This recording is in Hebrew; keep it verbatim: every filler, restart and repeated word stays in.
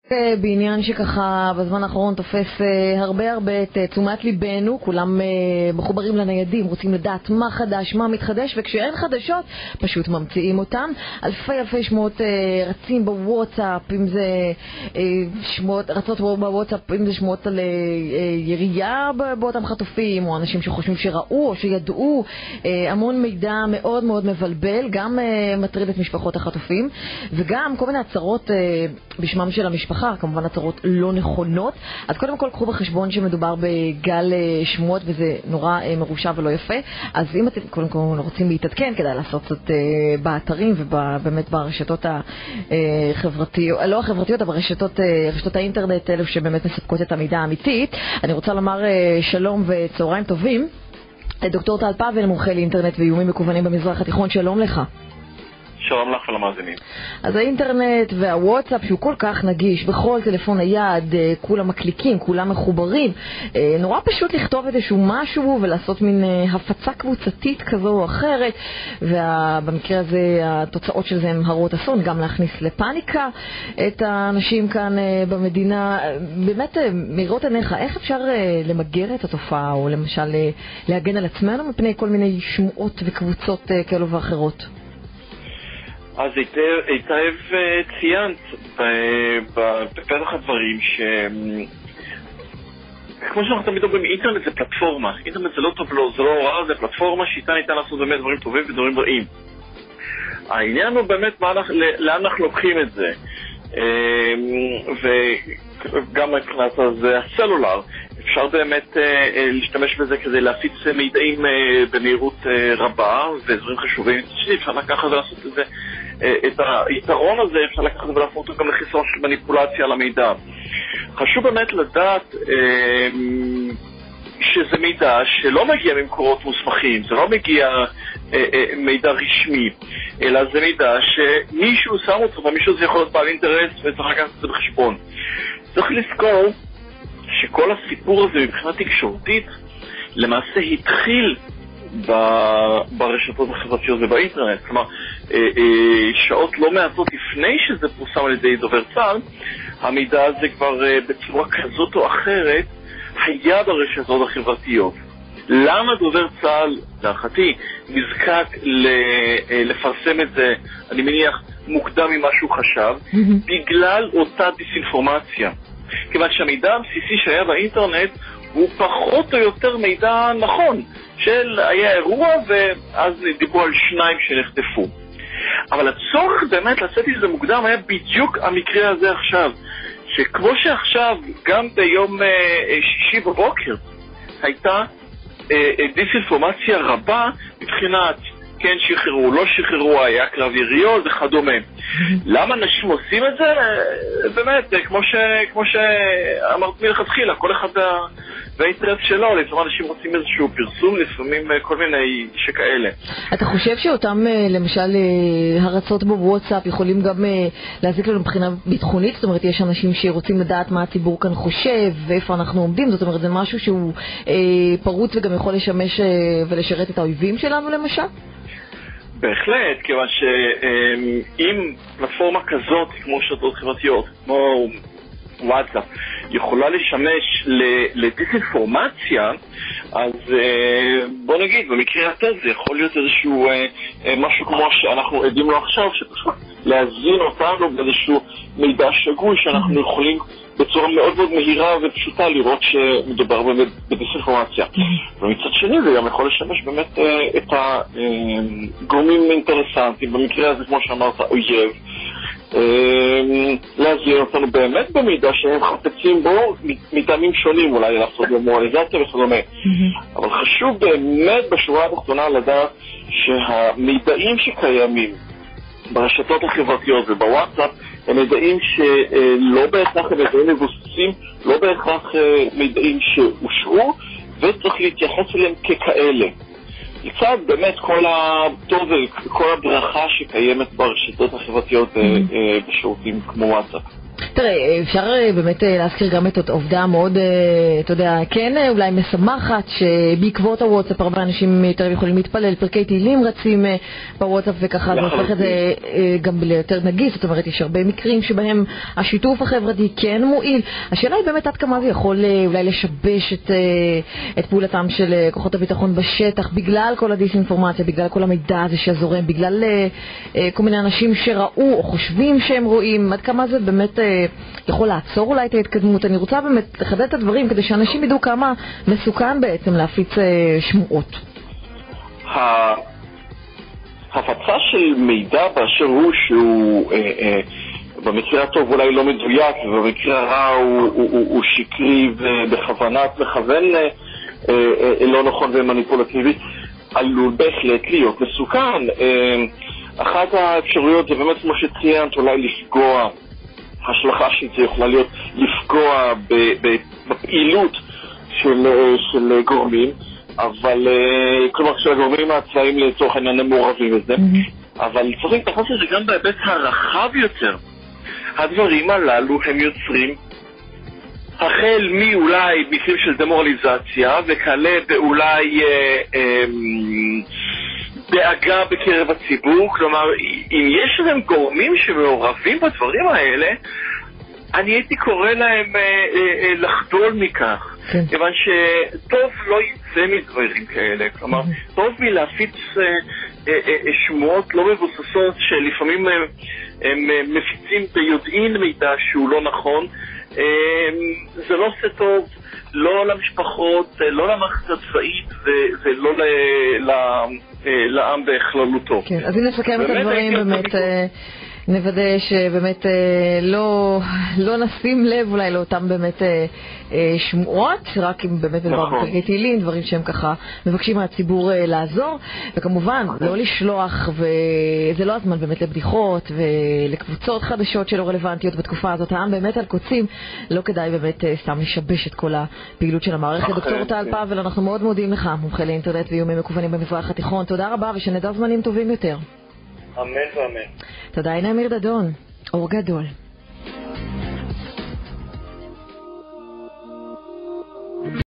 בעניין שככה בזמן האחרון תופס הרבה הרבה את תשומת ליבנו, כולם מחוברים לניידים, רוצים לדעת מה חדש, מה מתחדש, וכשאין חדשות פשוט ממציאים אותם. אלפי אלפי שמות רצים בוואטסאפ, אם זה שמות, רצות בוואטסאפ, אם זה שמות על ירייה באותם חטופים, או אנשים שחושבים שראו או שידעו, המון מידע מאוד מאוד מבלבל, גם מטריד את משפחות החטופים, וגם כל מיני הצהרות בשמם של המשפחה, כמובן הצהרות לא נכונות. אז קודם כל קחו בחשבון שמדובר בגל שמועות וזה נורא מרושע ולא יפה. אז אם אתם קודם כל רוצים להתעדכן, כדאי לעשות זאת באתרים ובאמת ברשתות החברתיות, לא החברתיות, אבל רשתות, רשתות האינטרנט, אלו שבאמת מספקות את המידע האמיתית. אני רוצה לומר שלום וצהריים טובים לדוקטור טל פאבל, מומחה לאינטרנט ואיומים מקוונים במזרח התיכון. שלום לך. שלום לך ולמאזינים. אז האינטרנט והוואטסאפ שהוא כל כך נגיש, בכל טלפון היד, כולם מקליקים, כולם מחוברים, נורא פשוט לכתוב איזשהו משהו ולעשות מין הפצה קבוצתית כזו או אחרת, ובמקרה הזה התוצאות של זה הם הרות אסון, גם להכניס לפאניקה את האנשים כאן במדינה. באמת מראות עיניך, איך אפשר למגר את התופעה, או למשל להגן על עצמנו מפני כל מיני שמועות וקבוצות כאלו ואחרות? אז היטב ציינת בפתח הדברים ש... כמו שאנחנו תמיד אומרים, אינטרנט זה פלטפורמה. אינטרנט זה לא טוב, לא, זה לא הוראה, זה פלטפורמה שאיתה ניתן לעשות באמת דברים טובים ודברים רעים. העניין הוא באמת מה, לאן אנחנו לוקחים את זה. וגם מבחינת הסלולר, אפשר באמת להשתמש בזה כדי להפיץ מידעים במהירות רבה ודברים חשובים. אפשר לקחת ולעשות את זה, את היתרון הזה אפשר לקחת ולהפוך אותו גם לחיסון של מניפולציה על המידע. חשוב באמת לדעת שזה מידע שלא מגיע ממקורות מוסמכים, זה לא מגיע מידע רשמי, אלא זה מידע שמישהו שם אותו ומישהו זה יכול להיות בעל אינטרס וצריך לקחת את זה בחשבון. צריך לזכור שכל הסיפור הזה מבחינה תקשורתית למעשה התחיל ברשתות החברתיות ובאינטרנט. כלומר, שעות לא מעטות לפני שזה פורסם על ידי דובר צה"ל, המידע הזה כבר בצורה כזאת או אחרת היה ברשתות החברתיות. למה דובר צה"ל, להערכתי, נזקק לפרסם את זה, אני מניח, מוקדם ממה שהוא חשב? בגלל אותה דיסאינפורמציה. כיוון שהמידע הבסיסי שהיה באינטרנט הוא פחות או יותר מידע נכון, של היה אירוע ואז דיברו על שניים שנחטפו. אבל הצורך באמת לצאת את זה מוקדם היה בדיוק המקרה הזה עכשיו, שכמו שעכשיו גם ביום שישי בבוקר הייתה דיסאינפורמציה רבה מבחינת כן שחררו, לא שחררו, היה קרב יריות וכדומה. למה אנשים עושים את זה? באמת, כמו ש... כמו שאמרת מלכתחילה, כל אחד והאינטרס שלו, לפעמים אנשים רוצים איזשהו פרסום, לפעמים כל מיני שכאלה. אתה חושב שאותם, למשל, הרצות בוואטסאפ יכולים גם להזיק לנו מבחינה ביטחונית? זאת אומרת, יש אנשים שרוצים לדעת מה הציבור כאן חושב ואיפה אנחנו עומדים, זאת אומרת, זה משהו שהוא פרוץ וגם יכול לשמש ולשרת את האויבים שלנו, למשל? בהחלט, כיוון שאם פלטפורמה כזאת, כמו רשתות חברתיות, כמו וואטסאפ, יכולה לשמש לדיסאינפורמציה, אז בוא נגיד, במקרה הטוב זה יכול להיות איזשהו משהו כמו שאנחנו עדים לו עכשיו, שפשוט להזין אותנו באיזשהו מידע שגוי שאנחנו יכולים בצורה מאוד מאוד מהירה ופשוטה לראות שמדובר באמת בדיסאינפורמציה. ומצד שני זה גם יכול לשמש באמת את הגורמים אינטרסנטיים, במקרה הזה כמו שאמרת אויב, להזין אותנו באמת במידע שהם חפצים בו מטעמים שונים, אולי לעשות במורליזציה וכדומה. אבל חשוב באמת בשורה התחתונה לדעת שהמידעים שקיימים ברשתות החברתיות ובוואטסאפ הם מידעים שלא בהכרח הם מידעים מבוססים, לא בהכרח מידעים שאושרו, וצריך להתייחס אליהם ככאלה. לצד באמת כל הטוב וכל הברכה שקיימת ברשתות החברתיות בשירותים כמו וואטסאפ. תראה, אפשר באמת להזכיר גם את העובדה מאוד, אתה יודע, כן אולי משמחת, שבעקבות הוואטסאפ הרבה אנשים יותר יכולים להתפלל, פרקי תהילים רצים בוואטסאפ וככה, זה הופך את זה גם ליותר נגיש, זאת אומרת, יש הרבה מקרים שבהם השיתוף החברתי כן מועיל. השאלה היא באמת עד כמה זה יכול אולי לשבש את, את פעולתם של כוחות הביטחון בשטח, בגלל כל הדיסאינפורמציה, בגלל כל המידע הזה שזורם, בגלל כל מיני אנשים שראו או חושבים שהם רואים, עד כמה זה באמת יכול לעצור אולי את ההתקדמות. אני רוצה באמת לחדד את הדברים כדי שאנשים ידעו כמה מסוכן בעצם להפיץ שמועות. ההפצה של מידע באשר הוא שהוא במקרה הטוב אולי לא מדויק, ובמקרה הרע הוא, הוא, הוא, הוא שקרי ובכוונת מכוון לא נכון ומניפולטיבי, עלול בהחלט להיות מסוכן. אחת האפשרויות זה באמת כמו שציינת, אולי לפגוע, השלכה של זה יכולה להיות לפגוע בפעילות של, של גורמים, אבל כלומר שהגורמים הצבאיים לצורך העניין הם מעורבים בזה, אבל צריך להתייחס לזה גם בהיבט הרחב יותר. הדברים הללו הם יוצרים החל מאולי מקרים של דמורליזציה וכלה באולי אה, אה, דאגה בקרב הציבור. כלומר, אם יש להם גורמים שמעורבים בדברים האלה, אני הייתי קורא להם אה, אה, לחדול מכך, כן. כיוון שטוב לא יצא מדברים כאלה. כלומר, טוב מלהפיץ אה, אה, אה, שמועות לא מבוססות שלפעמים אה, הם מפיצים ביודעין מידע שהוא לא נכון. זה לא עושה טוב לא למשפחות, לא למערכת הצבאית ולא לעם בכללותו. כן, אז אם נסכם את הדברים באמת, נוודא שבאמת לא, לא נשים לב אולי לאותם באמת שמועות, רק אם באמת מדבר בפרקי תהילים, דברים שהם ככה מבקשים מהציבור לעזור, וכמובן לא לשלוח, וזה לא הזמן באמת לבדיחות ולקבוצות חדשות שלא רלוונטיות בתקופה הזאת. העם באמת על קוצים, לא כדאי באמת סתם לשבש את כל הפעילות של המערכת. דוקטור טל פאבל, אנחנו מאוד מודים לך, מומחה לאינטרנט ואיומים מקוונים במזרח התיכון. תודה רבה ושנדע זמנים טובים יותר. אמן ואמן. תודה. הנה אמיר דדון, אור גדול.